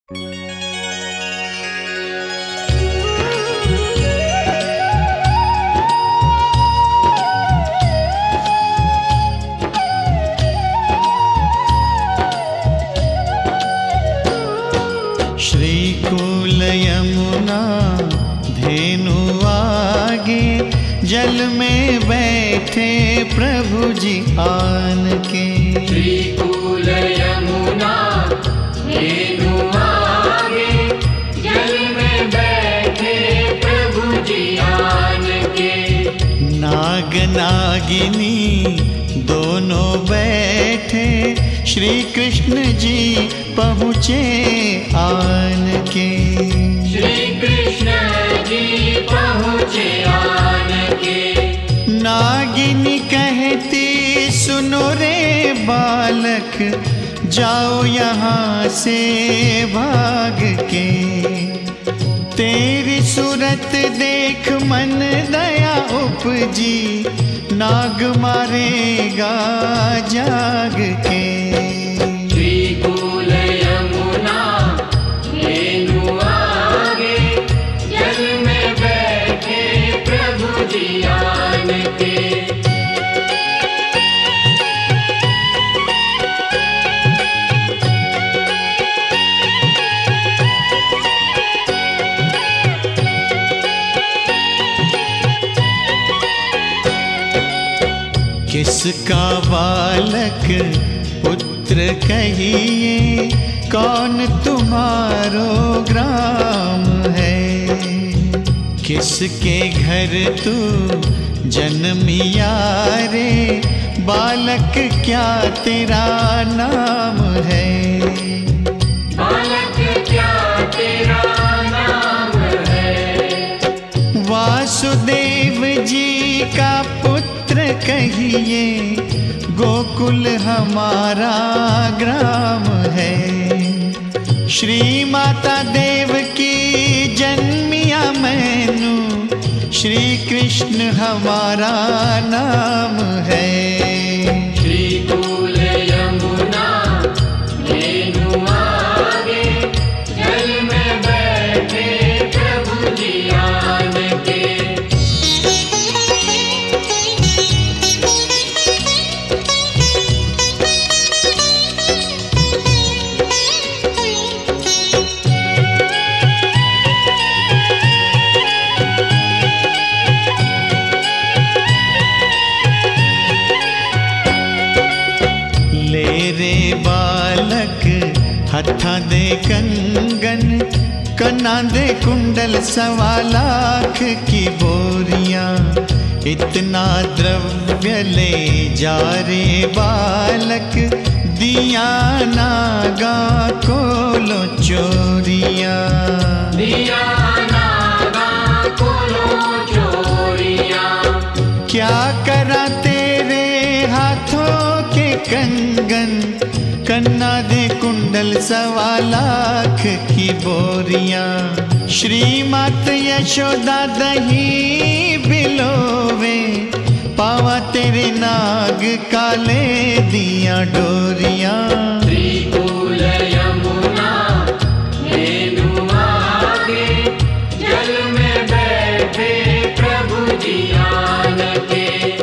श्रीकूल यमुना धेनु आगे, जल में बैठे प्रभु जी आन के। श्रीकूल यमुना धेनु आगे, जल में बैठे प्रभु जी आन के। नाग नागिनी दोनों बैठे, श्री कृष्ण जी पहुँचे आन के। श्री कृष्ण जी पहुँचे आन के। नागिनी कहती सुनो रे बालक, जाओ यहाँ से भाग के। तेरी सूरत देख मन दया उपजी, नाग मारेगा जाग के। श्रीकूल यमुना धेनु आगे, जल में बैठे प्रभु जी आन के। किसका बालक पुत्र कहिए, कौन तुम्हारो ग्राम है। किसके घर तू जन्मिया रे, बालक क्या तेरा नाम है। बालक क्या तेरा नाम है। वासुदेव जी का पुत्र कहिए, गोकुल हमारा ग्राम है। श्री माता देव की जन्मिया मैनू, श्री कृष्ण हमारा नाम है। श्रीकूल यमुना धेनु आगे, जल में बैठे प्रभु जी आन के। बालक हथा दे कंगन, कना दे कुंडल, 1.25 लाख की बोरियां। इतना द्रव्य ले जा रे बालक, दिया नागा को लो चोरियां। दिया नागा को लो चोरियां। क्या करा तेरे हाथों के कंगन, कन्ना दे कुंडल, 1.25 लाख की बोरियां। श्री मात यशोदा दही बिलोवे, पावा तेरे नाग काले दिया डोरियां। श्रीकूल यमुना धेनु आगे, जल में बैठे प्रभु जी आन के।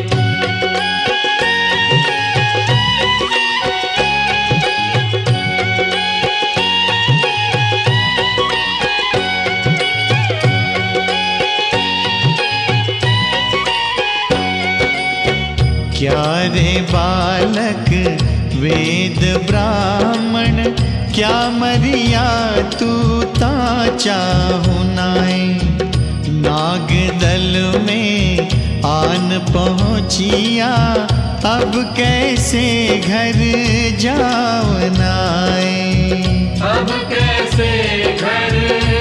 क्या रे बालक वेद ब्राह्मण, क्या मरिया तू ता चाहु नाय। नाग दल में आन पहुँचिया, अब कैसे घर जावनाए। अब कैसे घर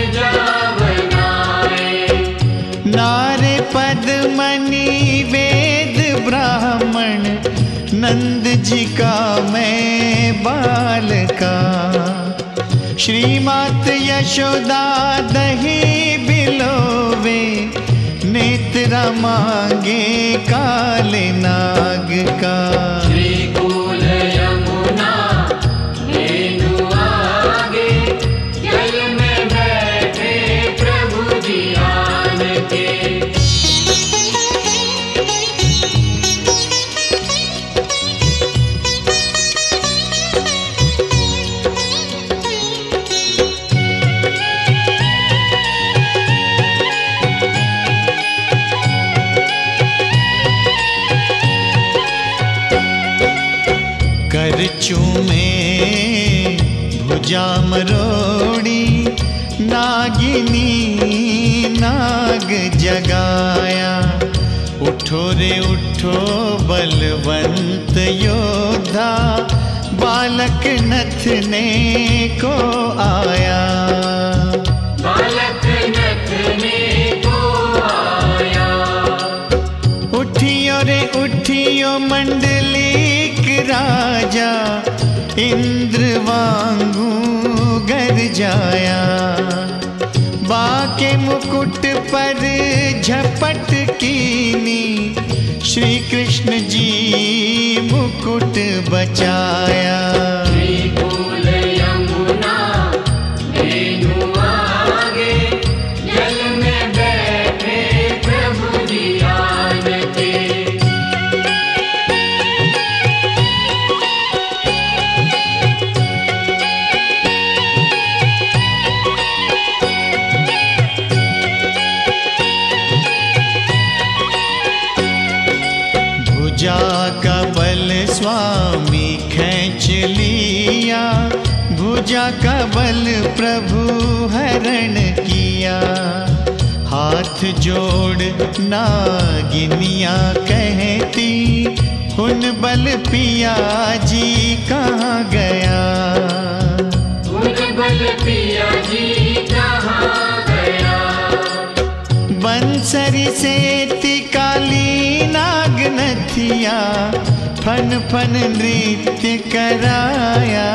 जावनाए। नारे पद्मनी वेद ब्राह्मण, नंद जी का मैं बाल का। श्री मात यशोदा दही बिलोवे, नेत्रा मांगे काले नाग का। श्रीकूल यमुना धेनु आगे, जल में बैठे प्रभु जी आन के। कर चूमे भुजा मरोड़ी, नागिनी नाग जगाया। उठो रे उठो बलवंत योद्धा, बालक नथने को आया। बालक नथने को आया। उठियो रे उठियो मंडलीक राजा, इंद्र वांगू गर जाया। बाके मुकुट पर झपट कीनी, श्री कृष्ण जी मुकुट बचाया। श्रीकूल यमुना धेनु आगे, जल में बैठे प्रभु जी आन के। भुजा का बल स्वामी खींच लिया, भुजा का बल प्रभु हरण किया। हाथ जोड़ नागिनिया कहती, हुन बल पिया जी कहाँ गया। हुन बल पिया जी कहाँ गया। बंसरी से काली नाग नथिया, फन फन नृत्य कराया।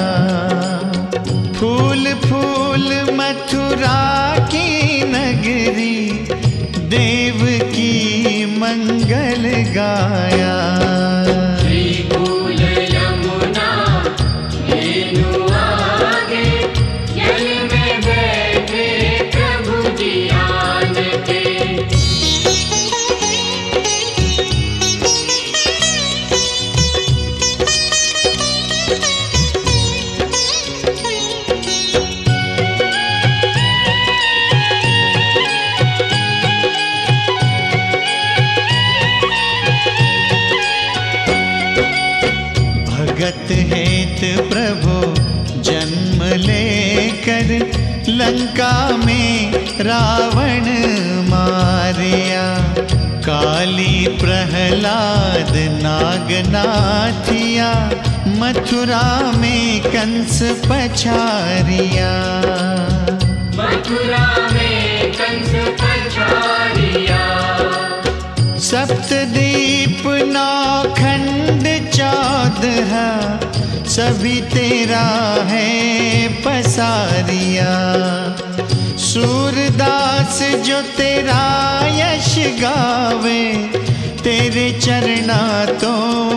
फूल फूल मथुरा की नगरी, देव की मंगल गाया। श्रीकूल यमुना धेनु आगे, जल में बैठे प्रभु जी आन के। भगत हेत प्रभु जन्म लेकर, लंका में रावण मारिया। काली प्रहलाद नागनाथिया, मथुरा में कंस पछारिया। मथुरा में कंस पछारिया। सप्तदीप नौखंड 14, सभी तेरा है पसारिया। सूरदास जो तेरा यश गावे, तेरे चरना तो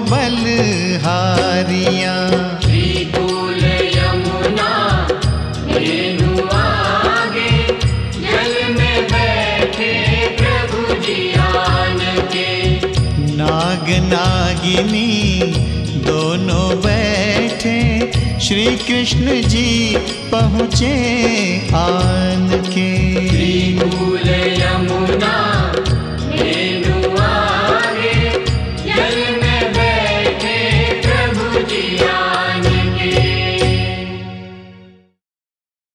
बलहारिया। श्रीकूल यमुना धेनु आगे, जल में बैठे प्रभु जी आन के। नाग नागिनी दोनों बैठे, श्री कृष्ण जी पहुँचे आन के।